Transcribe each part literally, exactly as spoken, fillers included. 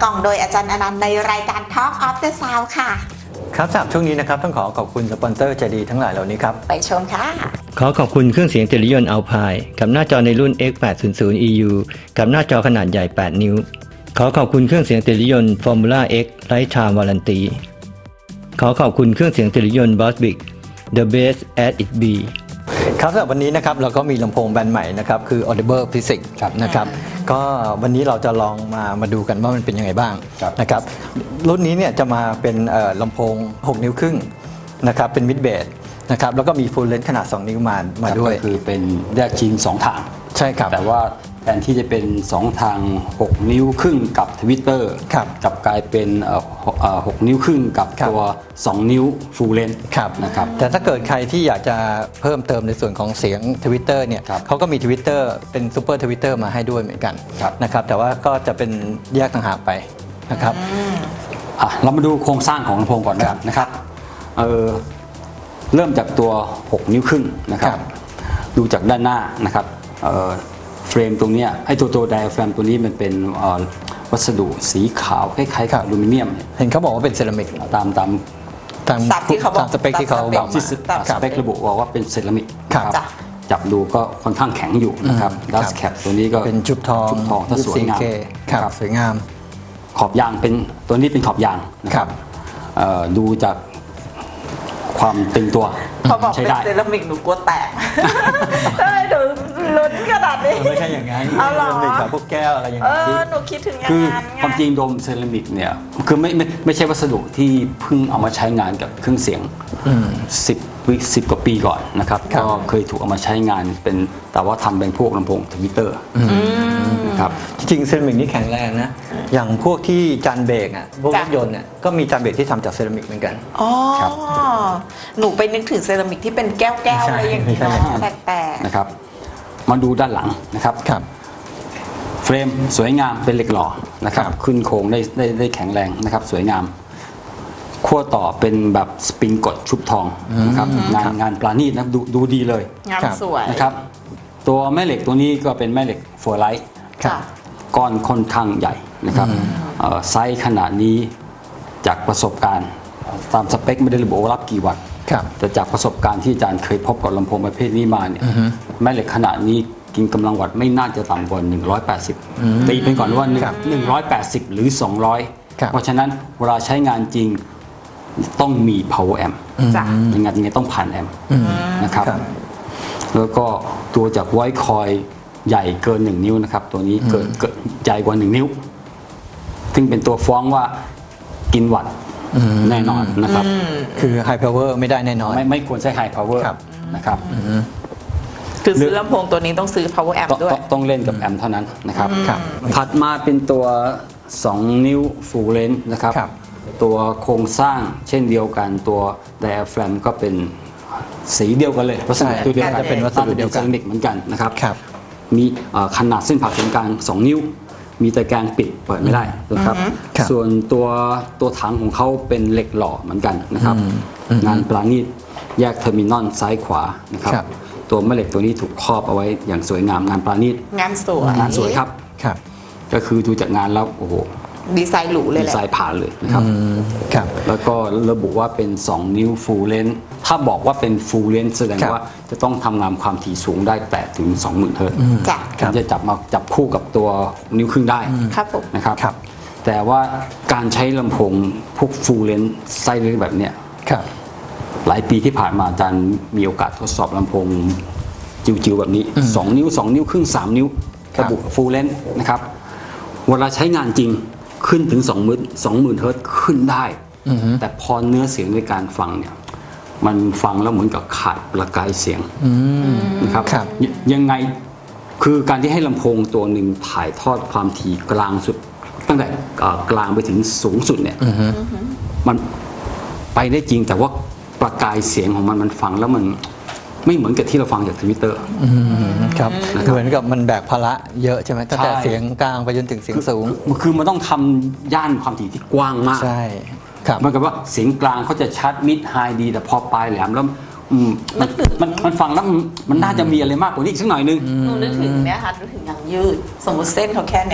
กล่องโดยอาจารย์อนันต์ในรายการ Talk of the Sound ค่ะครับสำหรับช่วงนี้นะครับต้องขอขอบคุณสปอนเซอร์ใจดีทั้งหลายเหล่านี้ครับไปชมค่ะขอขอบคุณเครื่องเสียงเทเลวิชันอัลไพน์กับหน้าจอในรุ่น เอ็กซ์ แปด ศูนย์ ศูนย์ อี ยู กับหน้าจอขนาดใหญ่แปดนิ้วขอขอบคุณเครื่องเสียงเทเลวิชัน Formula X Lifetime Warranty ขอขอบคุณเครื่องเสียงเทเลวิชัน Boswick The Best as it be ครับสำหรับวันนี้นะครับเราก็มีลำโพงแบรนด์ใหม่นะครับคือ Audible Physics นะครับก็วันนี้เราจะลองมามาดูกันว่ามันเป็นยังไงบ้างนะครับรุ่นนี้เนี่ยจะมาเป็นลำโพงหกนิ้วครึ่งนะครับเป็นมิดเบสนะครับแล้วก็มีฟูลเลนส์ขนาดสองนิ้วมามาด้วยก็คือเป็นแยกชิ้นสองทางใช่ครับแต่ว่าแทนที่จะเป็นสองทางหกนิ้วครึ่งกับทวิตเตอร์กลับกลายเป็นหกนิ้วครึ่งกับตัวสองนิ้วฟูลเลนส์นะครับแต่ถ้าเกิดใครที่อยากจะเพิ่มเติมในส่วนของเสียงทวิตเตอร์เนี่ยเขาก็มีทวิตเตอร์เป็นซูเปอร์ทวิตเตอร์มาให้ด้วยเหมือนกันนะครับแต่ว่าก็จะเป็นแยกต่างหากไปนะครับเรามาดูโครงสร้างของลำโพงก่อนนะครับเออเริ่มจากตัวหกนิ้วครึ่งนะครับดูจากด้านหน้านะครับเฟรมตรงนี้ไอ้ตัวตัวไดอะแฟรมตัวนี้มันเป็นวัสดุสีขาวคล้ายๆกับอลูมิเนียมเห็นเขาบอกว่าเป็นเซรามิกตามตามตามที่เขาบอกสเปคที่เขาบอกที่สเปคระบุบอกว่าเป็นเซรามิกครับจับดูก็ค่อนข้างแข็งอยู่นะครับดัสแคปตัวนี้ก็เป็นจุบทองจุบทองถ้าสวยงามครับสวยงามขอบยางเป็นตัวนี้เป็นขอบยางนะครับดูจากความตึงตัวเขาบอกเป็นเซรามิกหนูกลัวแตกทำไมหนูลุ้นขนาดนี้ไม่ใช่อย่างนั้นเซรามิกกับพวกแก้วอะไรอย่างนี้เออหนูคิดถึงอย่างนั้นคือความจริงโดมเซรามิกเนี่ยคือไม่ไม่ไม่ใช่วัสดุที่เพิ่งเอามาใช้งานกับเครื่องเสียงสิบวิสิบกว่าปีก่อนนะครับก็เคยถูกเอามาใช้งานเป็นแต่ว่าทำเป็นพวกลำโพงทวิตเตอร์นะครับจริงๆเซรามิกนี่แข็งแรงนะอย่างพวกที่จานเบรกอ่ะพวกรถยนต์เนี่ยก็มีจานเบรกที่ทำจากเซรามิกเหมือนกันอ๋อหนูไปนึกถึงเซรามิกที่เป็นแก้วแก้วอะไรอย่างนี้แปลกๆนะครับมาดูด้านหลังนะครับเฟรมสวยงามเป็นเหล็กหล่อนะครับขึ้นโครงได้ได้ได้แข็งแรงนะครับสวยงามขั้วต่อเป็นแบบสปริงกดชุบทองนะครับงานงานปราณีตนะดูดูดีเลยงานสวยนะครับตัวแม่เหล็กตัวนี้ก็เป็นแม่เหล็กฟลูออไรด์ก้อนค่อนข้างใหญ่นะครับไซส์ขนาดนี้จากประสบการณ์ตามสเปคไม่ได้ระบุว่ารับกี่วัตต์แต่จากประสบการณ์ที่อาจารย์เคยพบกับลำโพงประเภทนี้มาเนี่ยแม่เหล็กขนาดนี้กินกำลังวัตต์ไม่น่าจะต่ำกว่าหนึ่งร้อยแปดสิบตีเป็นก่อนว่าหนึ่งร้อยแปดสิบหรือสองร้อยเพราะฉะนั้นเวลาใช้งานจริงต้องมี power amp ยังไงยังไงต้องผ่านแอมป์นะครับแล้วก็ตัวจากไวท์คอยใหญ่เกินหนึ่งนิ้วนะครับตัวนี้เกินเกินใหญ่กว่าหนึ่งนิ้วซึ่งเป็นตัวฟ้องว่ากินวัตต์แน่นอนนะครับคือ high power ไม่ได้แน่นอนไม่ไม่ควรใช้ high power นะครับคือซื้อลำโพงตัวนี้ต้องซื้อ power amp ด้วยต้องเล่นกับแอมป์เท่านั้นนะครับถัดมาเป็นตัวสองนิ้ว full length นะครับตัวโครงสร้างเช่นเดียวกันตัวไดอะแฟรมก็เป็นสีเดียวกันเลยวัสดุตัวเดียวกันจะเป็นวัสดุเดียวกันเหมือนกันนะครับมีขนาดเส้นผ่าศูนย์กลางสองนิ้วมีตะแกรงปิดเปิดไม่ได้นะครับส่วนตัวตัวถังของเขาเป็นเหล็กหล่อเหมือนกันนะครับงานปราณีตแยกเทอร์มินอลซ้ายขวานะครับตัวแม่เหล็กตัวนี้ถูกครอบเอาไว้อย่างสวยงามงานปราณีตงานสวยงานสวยครับก็คือดูจากงานแล้วโอ้โหดีไซน์หรูเลยแหละดีไซน์ผ่านเลยนะครับแล้วก็ระบุว่าเป็นสองนิ้วฟูลเลนส์ถ้าบอกว่าเป็นฟูลเลนส์แสดงว่าจะต้องทำงานความถี่สูงได้แต่ถึง สองหมื่น เฮิร์ตซ์ถึงจะจับมาจับคู่กับตัวนิ้วครึ่งได้นะครับแต่ว่าการใช้ลำโพงพวกฟูลเลนส์ไซส์เล็กแบบเนี้ยหลายปีที่ผ่านมาอาจารย์มีโอกาสทดสอบลำโพงจิ๋วๆแบบนี้สองนิ้วสองนิ้วครึ่งสามนิ้วระบุฟูลเลนส์นะครับเวลาใช้งานจริงขึ้นถึงสองหมื่นสองหมื่นเฮิร์ตซ์ขึ้นได้แต่พอเนื้อเสียงในการฟังเนี่ยมันฟังแล้วเหมือนกับขาดประกายเสียงนะครับยังไงคือการที่ให้ลำโพงตัวหนึ่งถ่ายทอดความถี่กลางสุดตั้งแต่กลางไปถึงสูงสุดเนี่ยมันไปได้จริงแต่ว่าประกายเสียงของมันมันฟังแล้วมันไม่เหมือนกับที่เราฟังจากทวิตเตอร์ครับเหมือนกับมันแบกภาระเยอะใช่ไหมตั้งแต่เสียงกลางไปจนถึงเสียงสูงคือมันต้องทำย่านความถี่ที่กว้างมากใช่มันกับว่าเสียงกลางเขาจะชัดมิดไฮดีแต่พอปลายแหลมแล้วมันมันมันฟังแล้วมันน่าจะมีอะไรมากกว่านี้อีกสักหน่อยนึงหนูนึกถึงเนี่ยค่ะนึกถึงอย่างยืดสมมติเส้นเขาแค่เนี้ย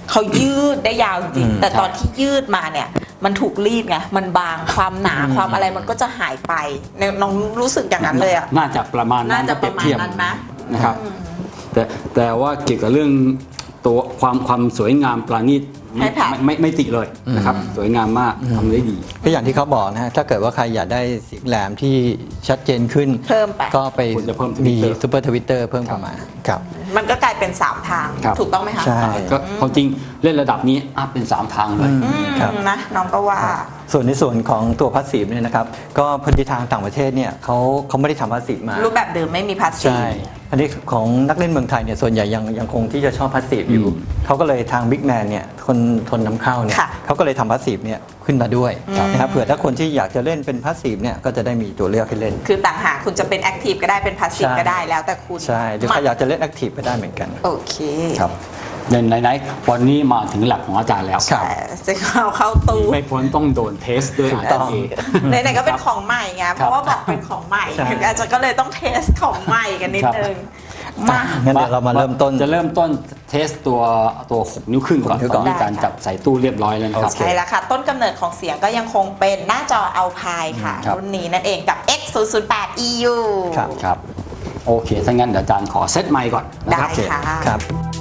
เขายืดได้ยาวจริงแต่ตอนที่ยืดมาเนี่ยมันถูกรีดไงมันบางความหนาความอะไรมันก็จะหายไปน้องรู้สึกอย่างนั้นเลยอ่ะน่าจะประมาณนั้นน่าจะประมาณเทียบนั้นนะนะครับแต่แต่ว่าเกี่ยวกับเรื่องตัวความความสวยงามปราณีตไม่ให้ผ่านไม่ไม่ไม่ติเลยนะครับสวยงามมากทำได้ดีก็อย่างที่เขาบอกนะฮะถ้าเกิดว่าใครอยากได้เสียงแหลมที่ชัดเจนขึ้นเพิ่มไปก็ไปควรจะเพิ่มมี Twitter ซูเปอร์ทวิตเตอร์เพิ่มเข้ามาครับมันก็กลายเป็นสามทางครับถูกต้องไหมคะใช่ก็ความจริงเล่นระดับนี้อัพเป็นสามทางเลยอืมครับนะน้องก็ว่าส่วนในส่วนของตัวพาสซีฟเนี่ยนะครับก็พอดีทางต่างประเทศเนี่ยเขาเขาไม่ได้ทำพาสซีฟมารูปแบบเดิมไม่มีพาสซีฟใช่อันนี้ของนักเล่นเมืองไทยเนี่ยส่วนใหญ่ยังยังคงที่จะชอบพาสซีฟอยู่อืมเขาก็เลยทางบิ๊กแมนเนี่ยคนทนนำเข้าเนี่ยค่ะเขาก็เลยทำพาสซีฟเนี่ยขึ้นมาด้วยครับนะครับเผื่อถ้าคนที่อยากจะเล่นเป็นพาสซีฟเนี่ยก็จะได้มีตัวเลือกให้เล่นคือต่างหากคุณจะเป็นแอคทีฟก็ได้เป็นพาสซีฟใช่ก็ได้แล้วแต่คุณใช่หรือใครอยากจะเล่นแอคทีฟก็ได้เหมือนกันโอเคครับไหนไหนๆวันนี้มาถึงหลักของอาจารย์แล้วครับแต่จะเข้าเข้าตู้ไม่พ้นต้องโดนเทสด้วยอาจารย์เองไหนๆก็เป็นของใหม่ไงเพราะว่าบอกเป็นของใหม่ใช่อาจจะก็เลยต้องเทสของใหม่กันนิดนึงมางั้นเดี๋ยวเรามาเริ่มต้นจะเริ่มต้นเทสตัวตัวหกนิ้วครึ่งก่อนหกนิ้วตก่ออนนนี้การจับใส่ตู้เรียบร้อยแล้วนะครับใช่แล้วค่ะ ต้นกำเนิดของเสียงก็ยังคงเป็นหน้าจอ Alpine ค่ะครับรุ่นนี้นั่นเองกับ เอ็กซ์ ศูนย์ ศูนย์ แปด อี ยูครับครับโอเคถ้างั้นเดี๋ยวอาจารย์ขอเซตไมค์ก่อนนะได้ครับค่ะครับ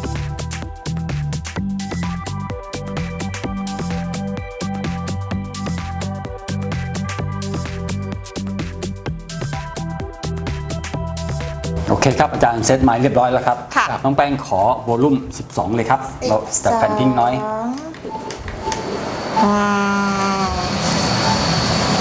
โอเคครับอาจารย์เซตไมค์เรียบร้อยแล้วครับค่ะน้องแป้งขอวอลลุ่มสิบสองเลยครับเราจับแผ่นทิ้งน้อยอืม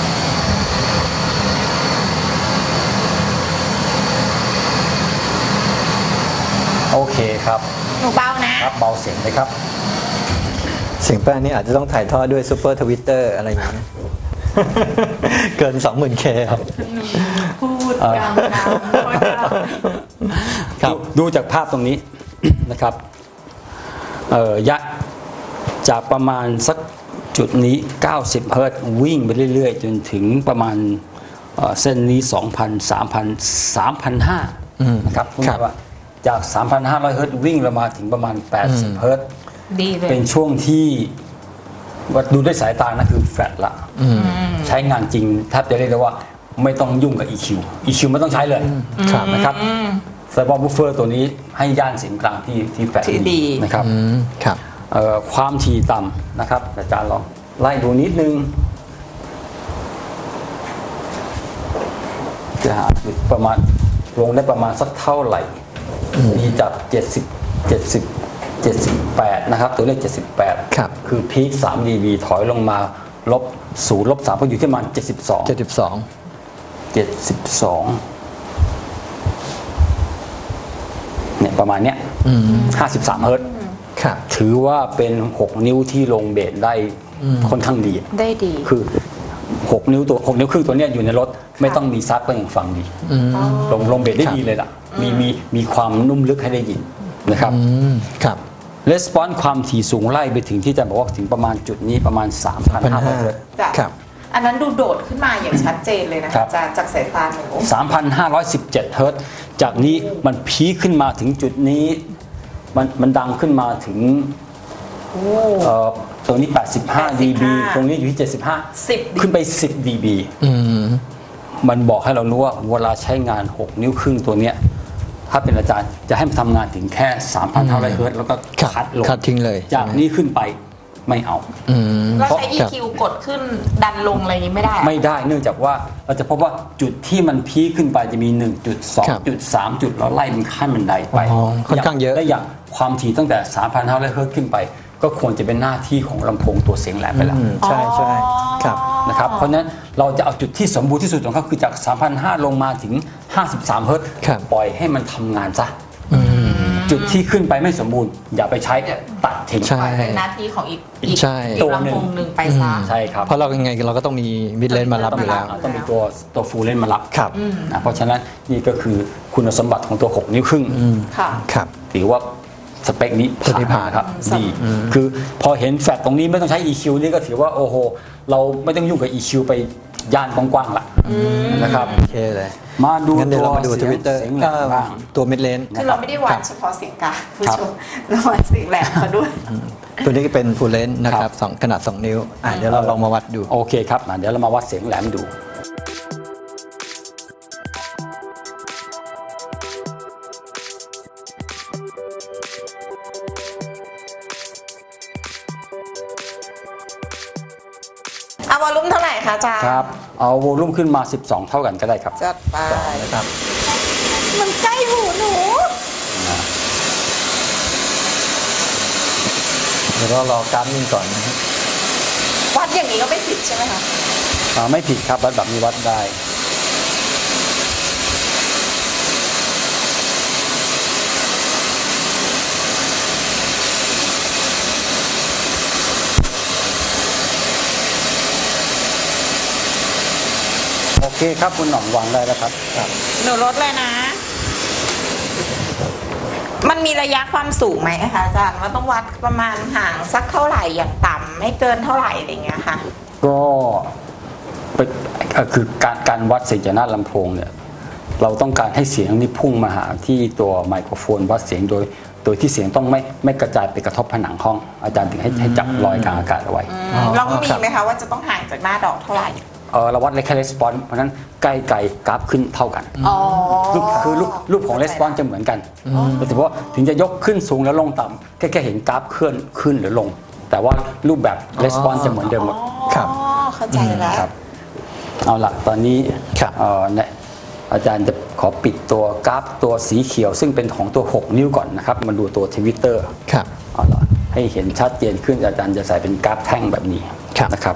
โอเคครับหนูเบานะครับเบาเสียงเลยครับเสียงแป้งนี่อาจจะต้องถ่ายทอดด้วยซูเปอร์ทวิตเตอร์อะไรอย่างนี้ เกิน สองหมื่นเค ครับพูดเอ่อดังนะพูดดังครับดูดูจากภาพตรงนี้ นะครับเอ่อยะจากประมาณสักจุดนี้ เก้าสิบ เฮิรตซ์วิ่งไปเรื่อยๆ จนถึงประมาณเอ่อเส้นนี้ สองพัน สามพัน สามพันห้าร้อยอืมนะครับพูดครับง่ายๆว่าจาก สามพันห้าร้อย เฮิรตซ์วิ่งลงมาถึงประมาณ แปดสิบ เฮิรตซ์ดีเลยเป็นช่วงที่ว่าดูด้วยสายตานะคือแฟลตละใช้งานจริงแทบจะเรียกได้ว่าไม่ต้องยุ่งกับ อี คิว อี คิว ไม่ต้องใช้เลยครับนะครับไซบอร์บูฟเฟอร์ตัวนี้ให้ย่านเสียงกลางที่ที่แฟลตที่ดีนะครับอืมครับเอ่อความถี่ต่ำนะครับอาจารย์ลองไล่ดูนิดนึงจะหาประมาณลงได้ประมาณสักเท่าไหร่มีจากเจ็ดสิบ เจ็ดสิบ เจ็ดสิบแปดนะครับตัวเลขเจ็ดสิบแปดครับคือพีคสาม ดี บี ถอยลงมาลบศูนย์ลบสามก็อยู่ที่ประมาณเจ็ดสิบสองเจ็ดสิบสองเจ็ดสิบสองเนี่ยประมาณเนี้ยอืมห้าสิบสามเฮิรตซ์ครับถือว่าเป็นหกนิ้วที่ลงเบสได้ค่อนข้างดีได้ดีคือหกนิ้วตัวหกนิ้วครึ่งตัวเนี้ยอยู่ในรถไม่ต้องมีซับก็ยังฟังดีอืมลงลงเบสได้ครับดีเลยล่ะมีมีมีความนุ่มลึกให้ได้ยินนะครับอืมครับレスปอนส์ความถี่สูงไล่ไปถึงที่จะบอกว่าถึงประมาณจุดนี้ประมาณ สามพันห้าร้อย เฮิรตซ์จ้ะครับอันนั้นดูโดดขึ้นมาอย่างชัดเจนเลยนะครัคะบอาจารย์จากสายตาหนูสามพันห้าร้อยสิบเจ็ด เฮิรตซ์จากนี้มันพีคขึ้นมาถึงจุดนี้มันมันดังขึ้นมาถึงโอ้เอ่อตรงนี้ แปดสิบห้า ดี บีแปดสิบห้าตรงนี้อยู่ที่ เจ็ดสิบห้าสิบขึ้นไป สิบ ดี บีอืมมันบอกให้เรารู้ว่าเวลาใช้งาน หก นิ้วครึ่งตัวเนี้ยถ้าเป็นอาจารย์จะให้มันทำงานถึงแค่ สามพันห้าร้อย เฮิรตซ์แล้วก็ครับคัดลงคัดทิ้งเลยจากใช่ไหมนี้ขึ้นไปไม่เอาอืมเราใช้ครับอี คิว กดขึ้นดันลงอะไรอย่างนี้ไม่ได้อะไม่ได้เนื่องจากว่าเราจะพบว่าจุดที่มันพีคขึ้นไปจะมี หนึ่งจุดสองครับจุดสาม จุดแล้วไล่เป็นขั้นบันไดไปอ๋อค่อนข้างเยอะและอย่างความถี่ตั้งแต่ สามพันห้าร้อย เฮิรตซ์ขึ้นไป ก็ควรจะเป็นหน้าที่ของลำโพงตัวเสียงแหลมไปแล้วอืมใช่ใช่ครับนะครับเพราะฉะนั้นเราจะเอาจุดที่สมบูรณ์ที่สุดของเขาคือจาก สามพันห้าร้อย ลงมาถึง ห้าสิบสาม เฮิรตซ์ครับปล่อยให้มันทำงานซะอืมจุดที่ขึ้นไปไม่สมบูรณ์ อย่าไปใช้ตัดทิ้งใช่เป็นหน้าที่ของอีกอีกใช่อีกลำโพงหนึ่งไปซะใช่ครับเพราะเรายังไงเราก็ต้องมีมิดเลนมารับอยู่แล้วต้องมีตัวตัวฟูลเลนมารับครับนะเพราะฉะนั้นนี่ก็คือคุณสมบัติของตัว หก นิ้วครึ่งค่ะครับถือว่าสเปคนี้ตัวนี้ผ่านครับดีคือพอเห็นแฟลตตรงนี้ไม่ต้องใช้ อี คิว นี่ก็ถือว่าโอ้โห เราไม่ต้องยุ่งกับ อี คิว ไปย่านกว้างๆละนะครับโอเคเลยมาดูงั้นเดี๋ยวเรามาดูเสีทยงวิตเตอร์เสียงแหลมบ้างตัวมิดเลนคือเราไม่ได้วัครัดบเฉพาะเสียงกลางผู้ชมเราวัดเสียงแหลมเขาด้วยตัวนี้ก็เป็นฟูลเลนส์นะครับสองขนาดสองนิ้วอ่ะเดี๋ยวเราลองมาวัดดูโอเคครับเดี๋ยวเรามาวัดเสียงแหลมดูเอาวอลลุ่มเท่าไหร่คะอาจารย์ครับเอาโวลูมขึ้นมาสิบสองเท่ากันก็ได้ครับจัดไปครับมันใกล้หูหนูเดี๋ยวเรารอกราฟนิ่งก่อนนะครับวัดอย่างนี้ก็ไม่ผิดใช่ไหมคะไม่ผิดครับวัดแบบนี้วัดได้โอเคครับคุณหน่องวางได้แล้วครับหนูลดเลยนะ มันมีระยะความสูงไหมคะอาจารย์ว่าต้องวัดประมาณห่างสักเท่าไหร่อย่างต่ำไม่เกินเท่าไหร่อะไรเงี้ยค่ะก็เป็นคือการการวัดเสียงจากหน้าลำโพงเนี่ยเราต้องการให้เสียงนี้พุ่งมาหาที่ตัวไมโครโฟนวัดเสียงโดยโดยที่เสียงต้องไม่ไม่กระจายไปกระทบผนังห้องอาจารย์ถึงให้ให้จับลอยกลางอากาศเอาไว้ลองมีไหมคะว่าจะต้องห่างจากหน้าดอกเท่าไหร่เออเราวัดแค่レスปอนส์เพราะฉะนั้นใกล้ไกลกราฟขึ้นเท่ากันรูปคือรูปรูปของレスปอนส์จะเหมือนกันแต่ว่าถึงจะยกขึ้นสูงแล้วลงต่ำแค่แค่เห็นกราฟเคลื่อนขึ้นหรือลงแต่ว่ารูปแบบレスปอนส์จะเหมือนเดิมหมดครับเข้าใจแล้วครับเอาละตอนนี้เออเนี่ยอาจารย์จะขอปิดตัวกราฟตัวสีเขียวซึ่งเป็นของตัวหกนิ้วก่อนนะครับมาดูตัวทวิตเตอร์ครับเอาละให้เห็นชัดเจนขึ้นอาจารย์จะใส่เป็นกราฟแท่งแบบนี้นะครับ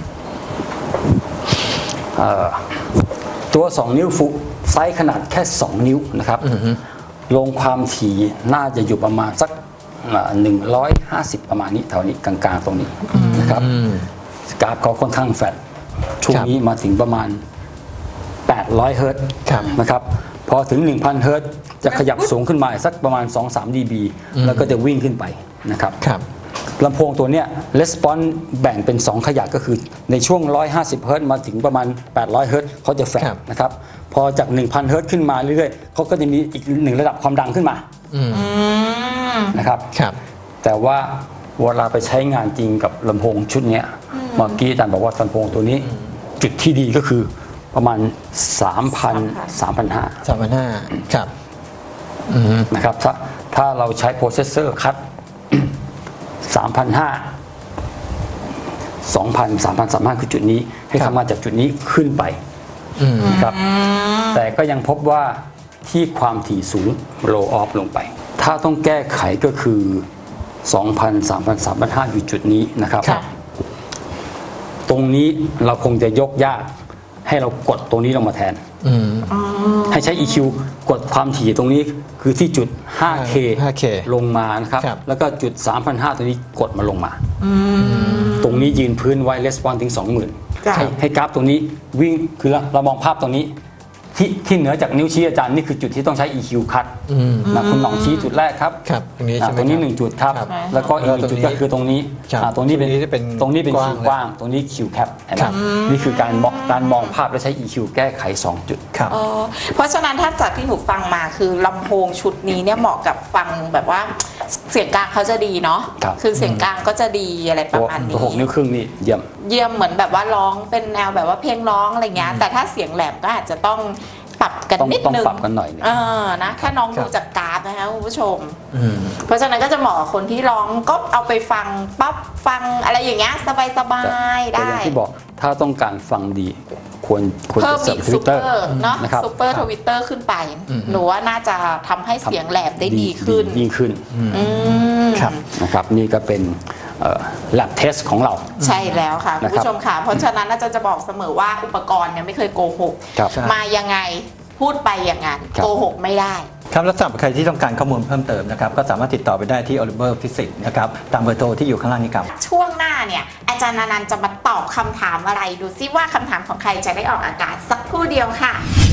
ตัวสองนิ้วฟุไซส์ขนาดแค่สองนิ้วนะครับลงความถี่น่าจะอยู่ประมาณสักหนึ่งร้อยห้าสิบประมาณนี้แถวนี้กลางๆตรงนี้นะครับกราฟเขาค่อนข้างแฟลตช่วงนี้มาถึงประมาณแปดร้อยเฮิร์ตซ์นะครับพอถึง หนึ่งพัน เฮิร์ตซ์จะขยับสูงขึ้นมาสักประมาณ สองถึงสาม ดี บี แล้วก็จะวิ่งขึ้นไปนะครับลำโพงตัวเนี้ยレスปอนส์แบ่งเป็นสองขยักก็คือในช่วงหนึ่งร้อยห้าสิบเฮิร์ตซ์มาถึงประมาณแปดร้อยเฮิร์ตซ์เขาจะแฟลตนะครับพอจาก หนึ่งพัน เฮิร์ตซ์ขึ้นมาเรื่อยๆเขาก็จะมีอีกหนึ่งระดับความดังขึ้นมานะครับแต่ว่าเวลาไปใช้งานจริงกับลำโพงชุดนี้เมื่อกี้อาจารย์บอกว่าลำโพงตัวนี้จุดที่ดีก็คือประมาณ สามพัน สามพันห้าร้อยสามพันห้าร้อยครับนะครับถ้าถ้าเราใช้โปรเซสเซอร์คัดสามพันห้าร้อย สองพัน สามพัน สามพันห้าร้อยคือจุดนี้ให้ทำงานจากจุดนี้ขึ้นไปนะครับแต่ก็ยังพบว่าที่ความถี่สูง low off ลงไปถ้าต้องแก้ไขก็คือ สองพัน สามพัน สามพันห้าร้อย อยู่จุดนี้นะครับตรงนี้เราคงจะยกยากให้เรากดตรงนี้ลงมาแทนให้ใช้ อี คิว กดความถี่ตรงนี้คือที่จุด ห้าเค ลงมานะครับแล้วก็จุด สามพันห้าร้อย ตรงนี้กดมาลงมาตรงนี้ยืนพื้นไว้ response ถึง สองหมื่น ให้ให้กราฟตรงนี้วิ่งคือเรามองภาพตรงนี้ที่ที่เหนือจากนิ้วชี้อาจารย์นี่คือจุดที่ต้องใช้ อี คิว คัดนะคุณหน่องชี้จุดแรกครับตรงนี้ตรงนี้หนึ่งจุดครับแล้วก็อีกหนึ่งจุดก็คือตรงนี้ตรงนี้เป็นตรงนี้เป็นคิวกว้างตรงนี้คิวแคปนี่คือการมองการมองภาพและใช้ อี คิว แก้ไขสองจุดเพราะฉะนั้นถ้าจากที่หนูฟังมาคือลำโพงชุดนี้เนี่ยเหมาะกับฟังแบบว่าเสียงกลางเขาจะดีเนาะคือเสียงกลางก็จะดีอะไรประมาณนี้หกนิ้วครึ่งนี่เยี่ยมเยี่ยมเหมือนแบบว่าร้องเป็นแนวแบบว่าเพลงร้องอะไรเงี้ยแต่ถ้าเสียงแหลมก็อาจจะต้องปรับกันนิดนึงต้องปรับกันหน่อยเออนะถ้าน้องดูจากกราฟนะคะคุณผู้ชมเพราะฉะนั้นก็จะเหมาะกับคนที่ร้องก็เอาไปฟังปั๊บฟังอะไรอย่างเงี้ยสบายๆได้อย่างที่บอกถ้าต้องการฟังดีควรควรจะเสริมทวิตเตอร์เนาะนะครับซูเปอร์ทวิตเตอร์ขึ้นไปหนูว่าน่าจะทำให้เสียงแหลมได้ดีขึ้นยิ่งขึ้นนะครับนี่ก็เป็นlab test ของเราใช่แล้วค่ะคุณผู้ชมค่ะเพราะฉะนั้นอาจารย์จะบอกเสมอว่าอุปกรณ์เนี่ยไม่เคยโกหกมายังไงพูดไปอย่างนั้นโกหกไม่ได้ครับและสำหรับใครที่ต้องการข้อมูลเพิ่มเติมนะครับก็สามารถติดต่อไปได้ที่ Oliver Physics นะครับตามเบอร์โทรที่อยู่ข้างล่างนี้ครับช่วงหน้าเนี่ยอาจารย์นันท์จะมาตอบคำถามอะไรดูซิว่าคำถามของใครจะได้ออกอากาศสักครู่เดียวค่ะ